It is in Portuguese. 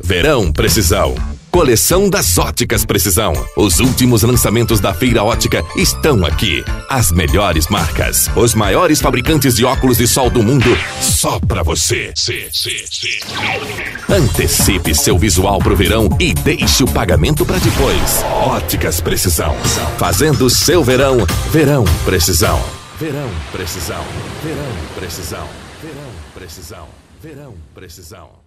Verão Precisão. Coleção das Óticas Precisão. Os últimos lançamentos da Feira Ótica estão aqui. As melhores marcas, os maiores fabricantes de óculos de sol do mundo, só pra você. Antecipe seu visual pro verão e deixe o pagamento pra depois. Óticas Precisão. Fazendo seu verão, Verão Precisão. Verão Precisão. Verão Precisão. Verão Precisão. Verão Precisão.